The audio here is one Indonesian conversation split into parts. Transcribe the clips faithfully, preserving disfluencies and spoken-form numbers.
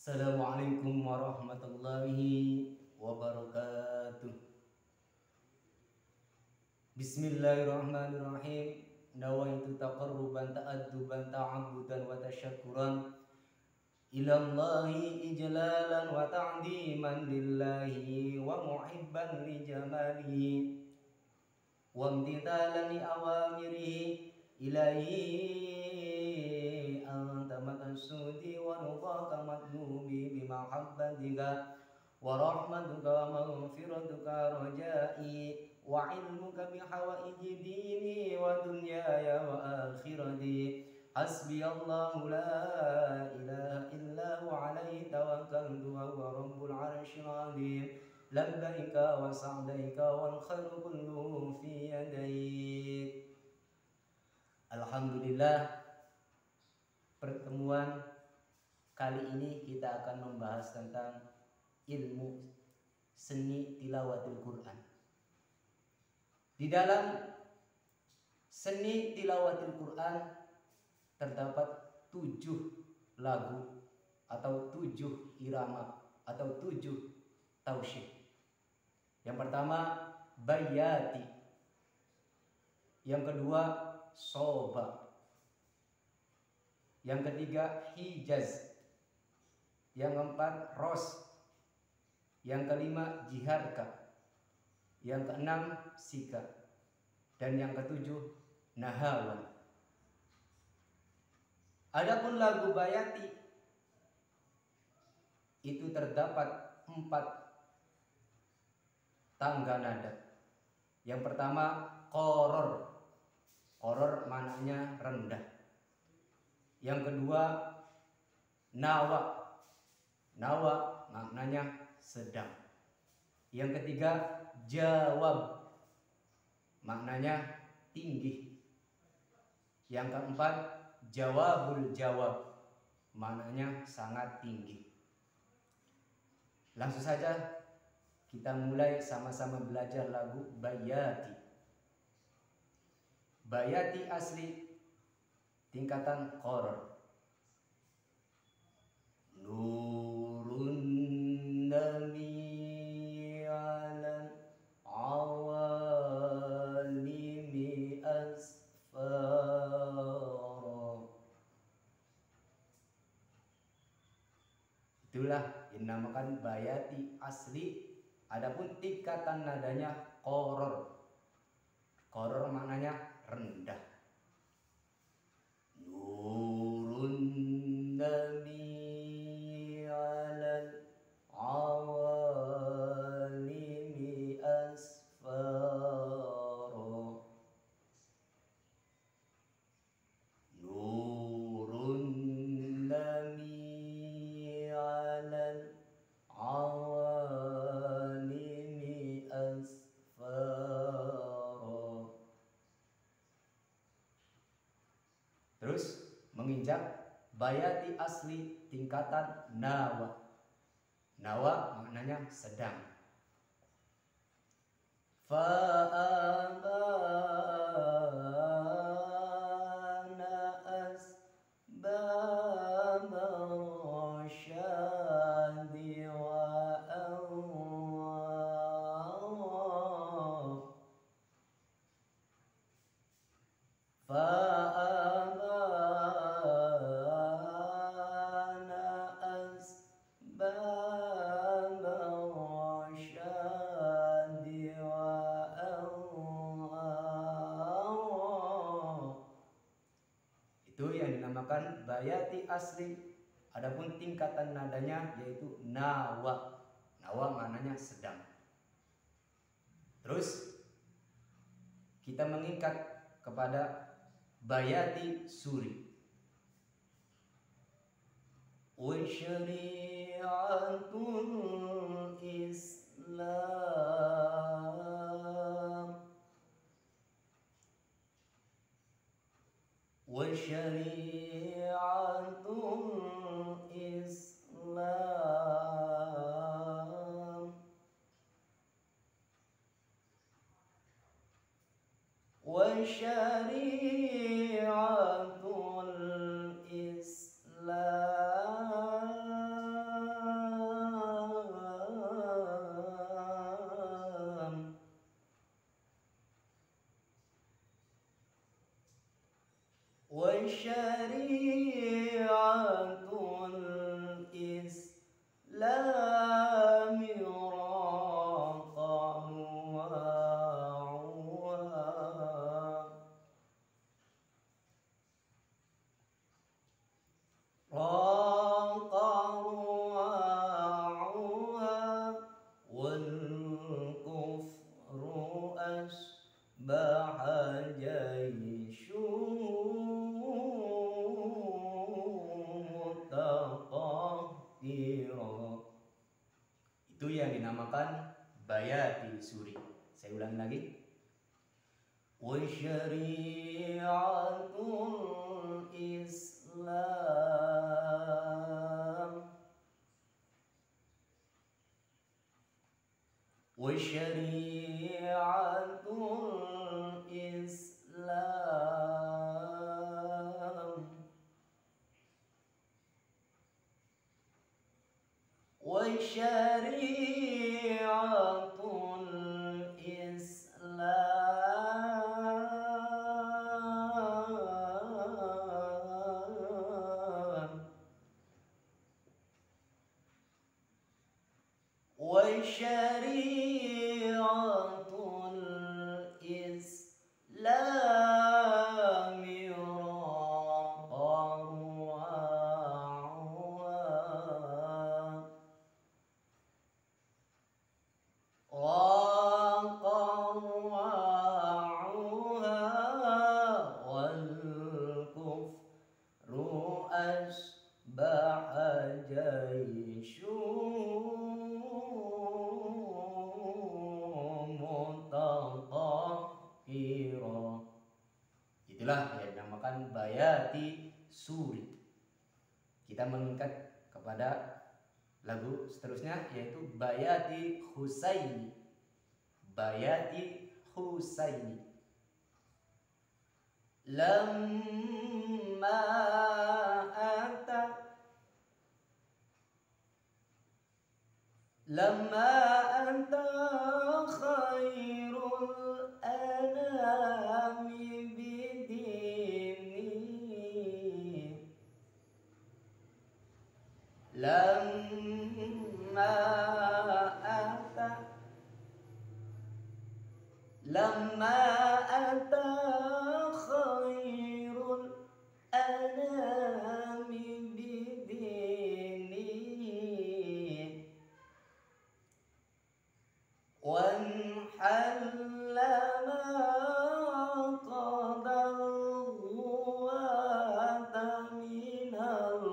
Assalamualaikum warahmatullahi wabarakatuh. Bismillahirrahmanirrahim. Nawaitu taqarruban ta'adduban ta'abudan wa tashakkuran ilallahi ijlalan wa ta'diman lillahi wa muhibban li jamalihi wa imtithalan li awamirihi ilahi anta maqsudi wa ridhaka matlubi bimahabbatika wa rahmatuka wa maghfiratuka rajai wa ilmuka bihawaiji dini wa dunyaya wa akhirati. Hasbiyallahu la ilaha illa huwa alaihi tawakkaltu wa huwa rabbul arsyil azim. Labbaika wa sa'daika wal khairu kulluhu fi yadaik. Alhamdulillah, pertemuan kali ini kita akan membahas tentang ilmu seni tilawatil Quran. Di dalam seni tilawatil Quran terdapat tujuh lagu atau tujuh irama atau tujuh tausyid. Yang pertama bayati, yang kedua soba, yang ketiga hijaz, yang keempat ros, yang kelima jiharka, yang keenam sika, dan yang ketujuh nahawan. Adapun lagu bayati itu terdapat empat tangga nada. Yang pertama qoror. Qoror maknanya rendah. Yang kedua nawa. Nawa maknanya sedang. Yang ketiga jawab, maknanya tinggi. Yang keempat jawabul jawab, maknanya sangat tinggi. Langsung saja kita mulai sama-sama belajar lagu bayati. Bayati asli tingkatan qoror. Nurun nami alal awalimi asfara. Itulah yang dinamakan bayati asli. Adapun tingkatan nadanya qoror. Qoror maknanya rendah. Nurun nami alal awalimi asfara. Nurun nami alal awalimi asfara. Terus menginjak bayati asli tingkatan nawa. Nawa maknanya sedang. Fa'amana asbaba rasyadi wa awwab. Fa'amana asbaba rasyadi wa awwab. Itu yang dinamakan bayati asli. Adapun tingkatan nadanya yaitu nawa. Nawa maknanya sedang. Terus kita mengikat kepada bayati suri. Wa syari'atul Islam. Wa syari'atul Islam. Wa syari'atul Islam. Itu yang dinamakan bayati suri. Saya ulangi lagi. Wa syari'atul Islam, wa syari'atul Islam, wa syari'atul Islam, wa syari'atul Islam Itulah yang dinamakan bayati suri. Kita meningkat kepada lagu seterusnya, yaitu bayati Husaini. Bayati Husaini. Lamma ata Lamma anta khairul anami bidini, Lamma ata Lamma anta khairul anami bidini, wanhalla ma qadal huwata minal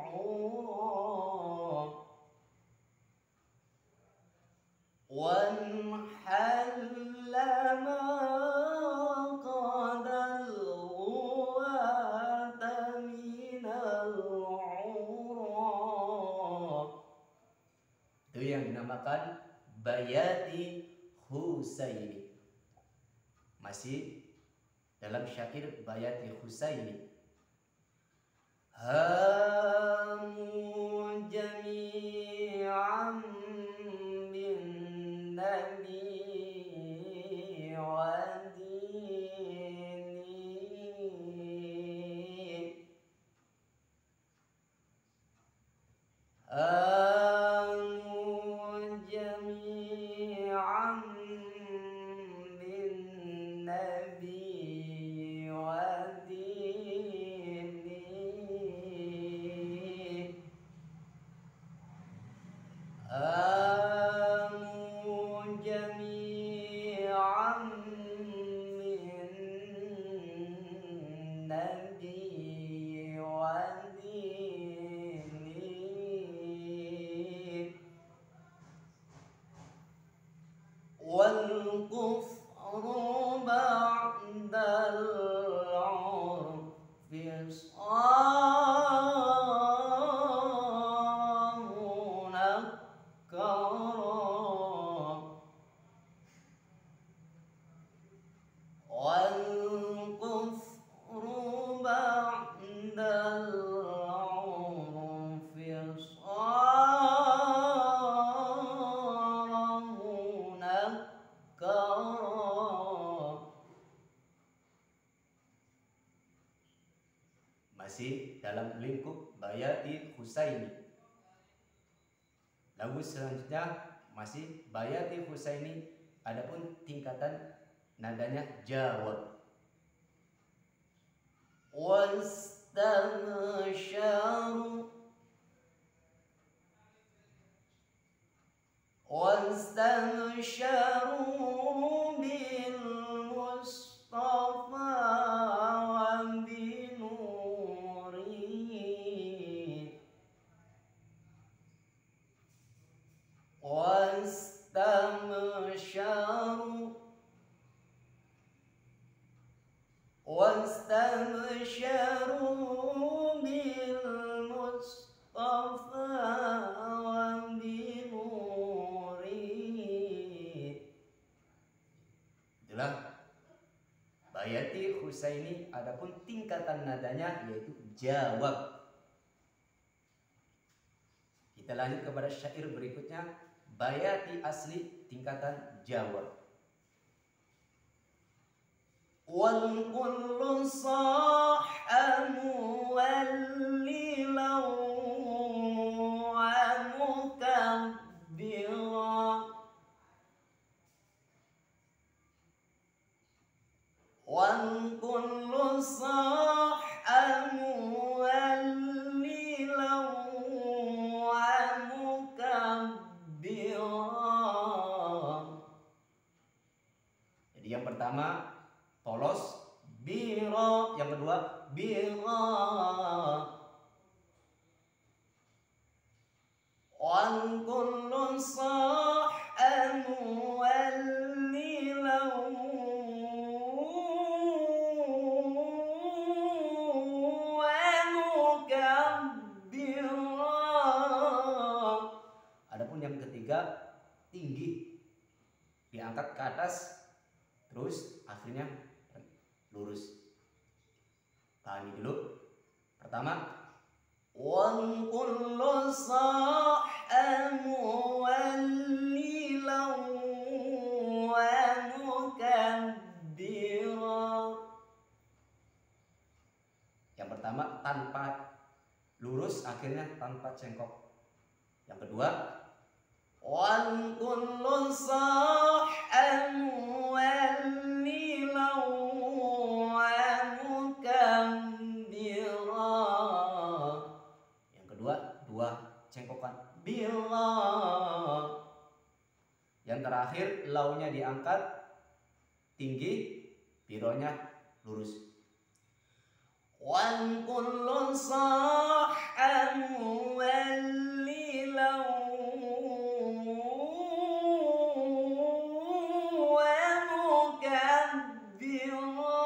urab, wanhalla ma qadal huwata minal urab. Itu yang dinamakan bayati Husaini. Masih dalam syair bayati Husaini. Hamu jami'an bin nabi wa dini, Hamu jami'an bin nabi wa dini, Hamu jami'an min nabi wa dini, wal kufru ba'dal urfi munakkara, wal kufru ba'dal urfi masih dalam lingkup bayati Husaini. Lagu selanjutnya masih bayati Husaini, adapun tingkatan nadanya jawab. Wastamsyaru Wastamsyaru bil Mustafa wa binuri, wastamsyaru wastamsyaru bil mustafa wa bimurid. Itulah bayati Husaini. Adapun tingkatan nadanya yaitu jawab. Kita lanjut kepada syair berikutnya, bayati asli tingkatan jawab. Wal kullu sahhamu wallilau wa mukabbira. Wal kullu sahhamu wallilau wa mukabbira. Jadi yang pertama polos, biro. Yang kedua biro. Wal kullu sahhamu wallilau wa mukabbira. Adapun yang ketiga tinggi, diangkat ke atas, terus akhirnya lurus. Pahami dulu. Pertama, wan kullu sahhamu wallilau wa mukabbira. Yang pertama tanpa lurus, akhirnya tanpa cengkok. Yang kedua, wan kullu sahhamu wallilau cengkokan bila. Yang terakhir launya diangkat tinggi, bironya lurus. Wan kullu sahhamu wallilau wa mukabbira.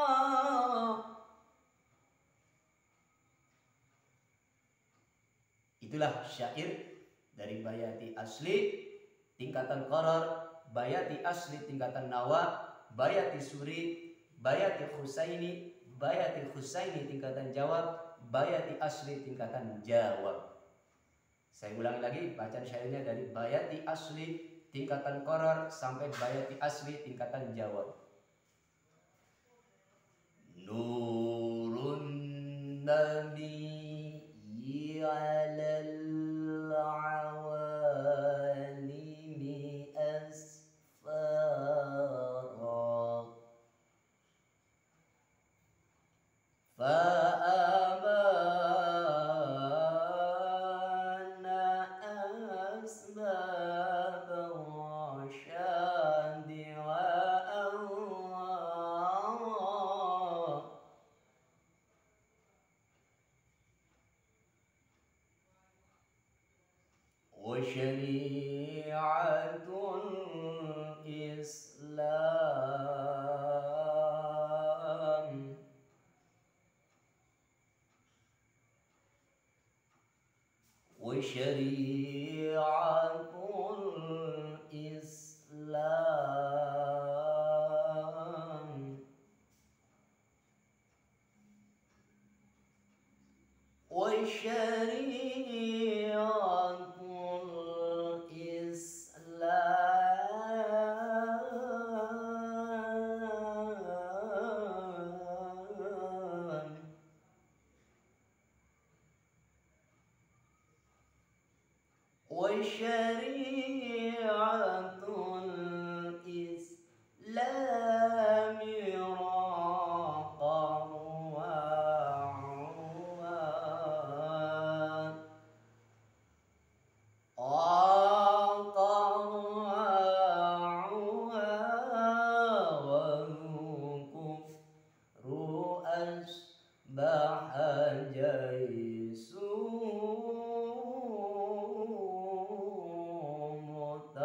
Itulah syair dari bayati asli tingkatan qarar, bayati asli tingkatan nawa, bayati suri, bayati Husaini, bayati Husaini tingkatan jawab, bayati asli tingkatan jawab. Saya ulangi lagi bacaan syairnya dari bayati asli tingkatan qarar sampai bayati asli tingkatan jawab. Nurun nabi alal awalimi asfara fa'amana asbab rasyadi wa Allah. Syari'atul Islam wa syari'atul Islam wa syari'atul Islam wa syari'atul Islam bahajaisu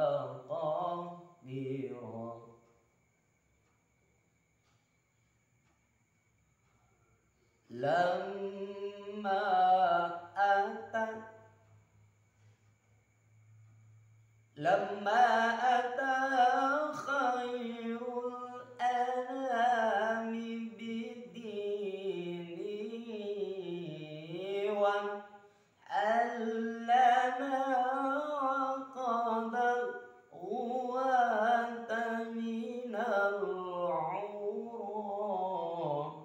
lamma ata khairul anami bidini wa allama qadar wa taminal urah.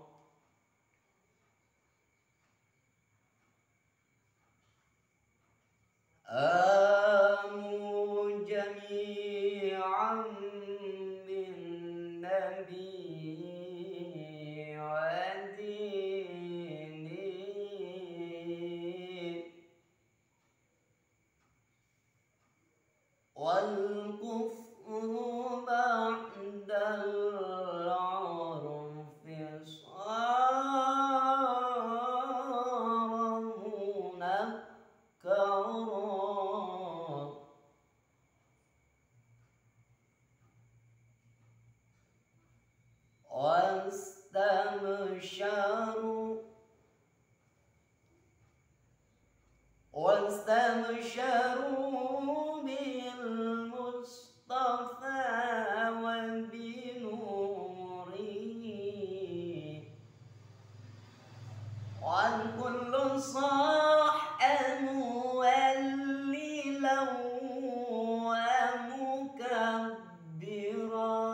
Amu jami'an bin nabi wa dini wal kufru ba'dal urfi sara munakkara. واستبشروا واستبشروا بالمصطفى وبنوره وعن كل صاح موللا ومكبرا.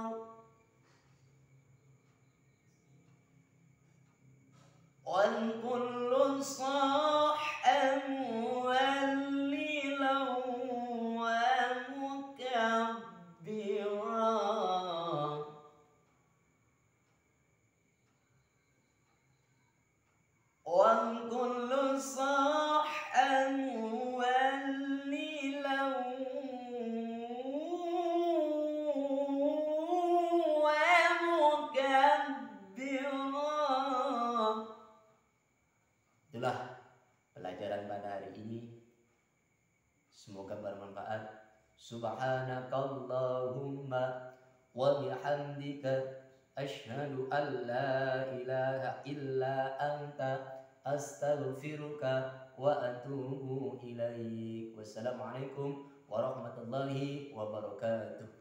وعن كل صاح موللا ومكبرا. وعن كل صاح موللا ومكبرا. Itulah pelajaran pada hari ini. Semoga bermanfaat. Subhanakallahumma wa bihamdika asyhadu an la ilaha illa anta astaghfiruka wa atubu ilaik. Wassalamualaikum warahmatullahi wabarakatuh.